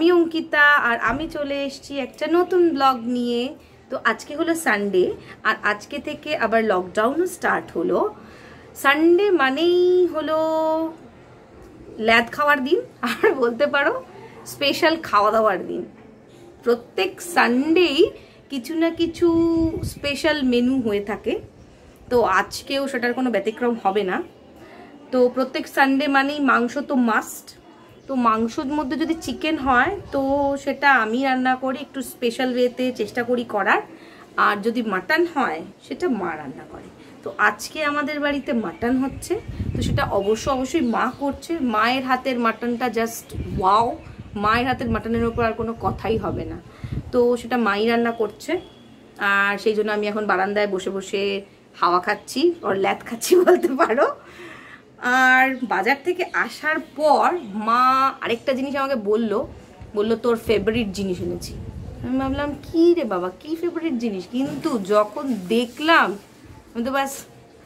আমি অঙ্কিতা আর আমি চলে এসেছি একটা নতুন ব্লগ নিয়ে। তো আজকে হলো সানডে আর আজকে থেকে আবার লকডাউনও স্টার্ট হলো। সানডে মানেই হলো ল্যাদ খাওয়ার দিন আর বলতে পারো স্পেশাল খাওয়া দাওয়ার দিন। প্রত্যেক সানডেই কিছু না কিছু স্পেশাল মেনু হয়ে থাকে, তো আজকেও সেটার কোনো ব্যতিক্রম হবে না। তো প্রত্যেক সানডে মানেই মাংস তো মাস্ট। তো মাংসর মধ্যে যদি চিকেন হয় তো সেটা আমি রান্না করি, একটু স্পেশাল ওয়েতে চেষ্টা করি করার। আর যদি মাটন হয় সেটা মা রান্না করে। তো আজকে আমাদের বাড়িতে মাটন হচ্ছে, তো সেটা অবশ্যই মা করছে। মায়ের হাতের মাটনটা জাস্ট ওয়াও, মায়ের হাতের মাটনের ওপর আর কোনো কথাই হবে না। তো সেটা মাই রান্না করছে আর সেই জন্য আমি এখন বারান্দায় বসে বসে হাওয়া খাচ্ছি, ওর ল্যাদ খাচ্ছি বলতে পারো। আর বাজার থেকে আসার পর মা আরেকটা জিনিস আমাকে বললো তোর ফেভারিট জিনিস এনেছি। আমি ভাবলাম কি রে বাবা, কি ফেভারিট জিনিস, কিন্তু যখন দেখলাম আমি তো ব্যাস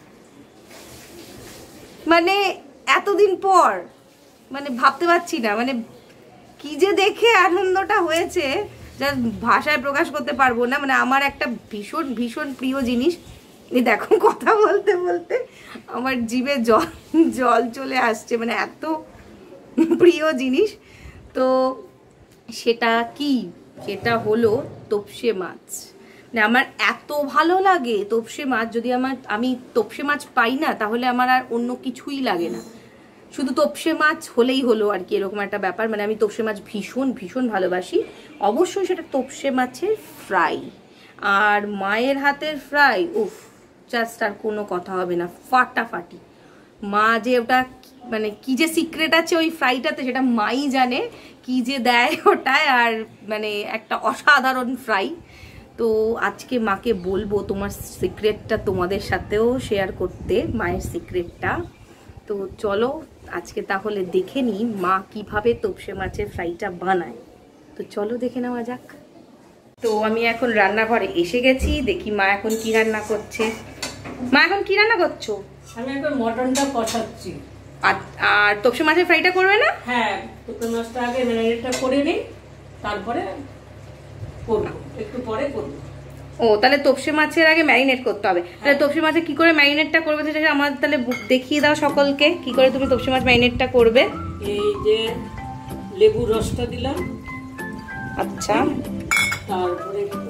মানে এতদিন পর মানে ভাবতে পারছি না, মানে কি যে দেখে আনন্দটা হয়েছে যা ভাষায় প্রকাশ করতে পারবো না। মানে আমার একটা ভীষণ ভীষণ প্রিয় জিনিস, এই দেখো কথা বলতে বলতে আমার জিভে জল চলে আসছে, মানে এত প্রিয় জিনিস। তো সেটা কি, সেটা হলো তোপসে মাছ। মানে আমার এত ভালো লাগে তোপসে মাছ, যদি আমি তোপসে মাছ পাই না তাহলে আমার আর অন্য কিছুই লাগে না, শুধু তোপসে মাছ হলেই হলো আর কি, এরকম একটা ব্যাপার। মানে আমি তোপসে মাছ ভীষণ ভীষণ ভালোবাসি। অবশ্যই সেটা তোপসে মাছের ফ্রাই, আর মায়ের হাতের ফ্রাই উফ, জাস্ট আর কোনো কথা হবে না, ফাটাফাটি। মা যে ওটা মানে কি যে সিক্রেট আছে ওই ফ্রাইটাতে সেটা মাই জানে, কি যে দেয় ওটায়, আর মানে একটা অসাধারণ ফ্রাই। তো আজকে মাকে বলবো তোমার সিক্রেটটা তোমাদের সাথেও শেয়ার করতে, মায়ের সিক্রেটটা। তো চলো আজকে তাহলে দেখে নিই মা কিভাবে তোপসে মাছের ফ্রাইটা বানায়। তো চলো দেখে নেওয়া যাক। তো আমি এখন রান্নাঘরে এসে গেছি, দেখি মা এখন কি রান্না করছে। মা এখন কি রান্না করছো? আমি এখন মটনটা কষাচ্ছি। আর তোপসে মাছের ফ্রাইটা করবে না? হ্যাঁ, তোপসে মাছটা আগে ম্যারিনেটটা করে নিই, তারপরে করব, একটু পরে করব। ও, তাহলে তোপসে মাছের আগে ম্যারিনেট করতে হবে। তাহলে তোপসে মাছে কি করে ম্যারিনেটটা করবে সেটা আমার তাহলে দেখিয়ে দাও সকলকে, কি করে তুমি তোপসে মাছ ম্যারিনেটটা করবে। এই যে লেবুর রসটা দিলাম, আচ্ছা, তারপরে একটু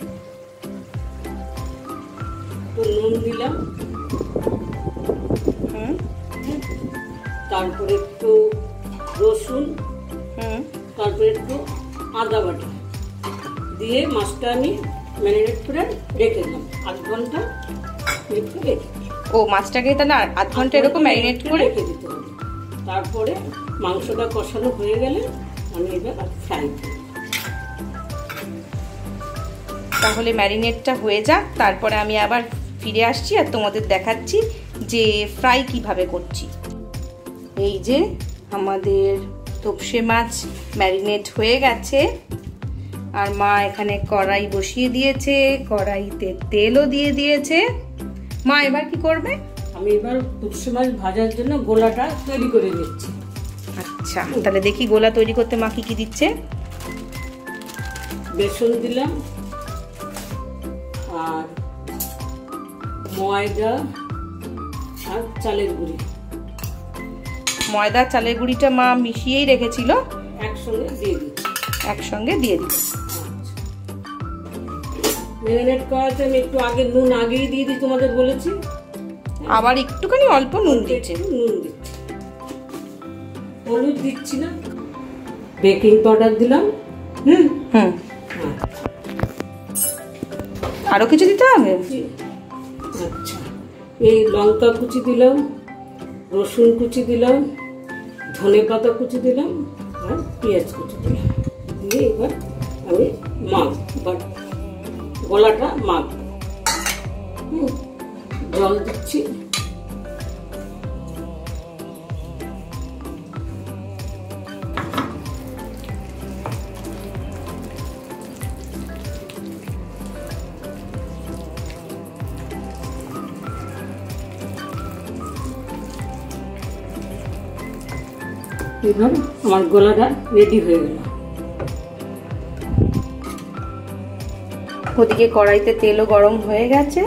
নুন দিলাম, তারপরে একটু রসুন, তারপরে একটু আদা বাটা দিয়ে মাছটা আমি ম্যারিনেট করে রেখে দিলাম 8 ঘন্টা। ও, মাছটাকে তাহলে 8 ঘন্টা এরকম ম্যারিনেট করে রেখে দিতে হবে। তারপরে মাংসটা কষানো হয়ে গেলে আমি এবার ফ্রাই করি। তাহলে ম্যারিনেটটা হয়ে যাক, তারপরে আমি আবার ফিরে আসছি আর তোমাদের দেখাচ্ছি যে ফ্রাই কিভাবে করছি। এই যে আমাদের তোপসে মাছ ম্যারিনেট হয়ে গেছে, আর মা এখানে কড়াই বসিয়ে দিয়েছে, কড়াইতে তেলও দিয়ে দিয়েছে। মা এবার কি করবে? আমি এবার তোপসে মাছ ভাজার জন্য গোলাটা তৈরি করে নিচ্ছি। আচ্ছা, তাহলে দেখি গোলা তৈরি করতে মা কি কি দিচ্ছে। বেসন দিলাম, আর ময়দা আর চালের গুঁড়ি। ময়দা চালের গুঁড়িটা মা মিশিয়েই রেখেছিল, একসঙ্গে দিয়ে দিই। ম্যারিনেট করাতে আমি একটু আগে নুন আগেই দিয়ে দিই, তোমাদের বলেছি। আবার একটুখানি অল্প নুন দিচ্ছে। হলুদ দিচ্ছি না, বেকিং পাউডার দিলাম। আরো কিছু দিতে হবে? আচ্ছা, এই লঙ্কা কুচি দিলাম, রসুন কুচি দিলাম, ধনে পাতা কুচি দিলাম, আর পেঁয়াজ কুচি দিলাম। দিয়ে এবার আমি গলাটা জল দিচ্ছি। এবার আমার গলাটা রেডি হয়ে গেল। ওদিকে কড়াইতে তেলও গরম হয়ে গেছে।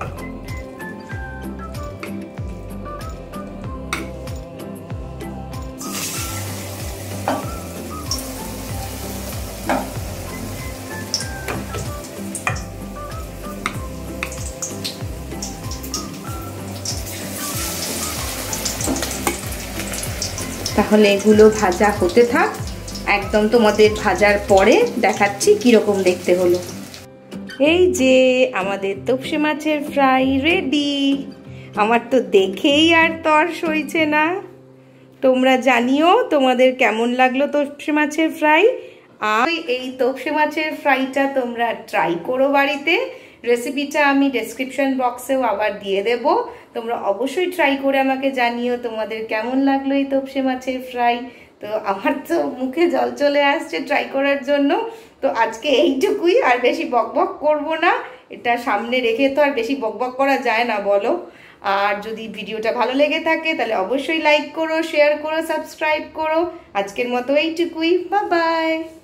তাহলে এগুলো ভাজা হতে থাক, একদম তোমাদের ভাজার পরে দেখাচ্ছি কিরকম দেখতে হলো। এই যে আমাদের তোপসে মাছের ফ্রাই রেডি। আমার তো দেখেই আর তর সইছে না। তোমরা জানিও তোমাদের কেমন লাগলো তোপসে মাছের ফ্রাই। আর এই তোপসে মাছের ফ্রাইটা তোমরা ট্রাই করো বাড়িতে। রেসিপিটা আমি ডেসক্রিপশন বক্সেও আবার দিয়ে দেব, তোমরা অবশ্যই ট্রাই করে আমাকে জানিও তোমাদের কেমন লাগলো এই তোপসে মাছের ফ্রাই। তো আমার তো মুখে জল চলে আসছে ট্রাই করার জন্য। তো আজকে এইটুকুই, আর বেশি বকবক করব না। এটা সামনে রেখে তো আর বেশি বকবক করা যায় না বলো। আর যদি ভিডিওটা ভালো লেগে থাকে তাহলে অবশ্যই লাইক করো, শেয়ার করো, সাবস্ক্রাইব করো। আজকের মতো এইটুকুই, বাই বাই।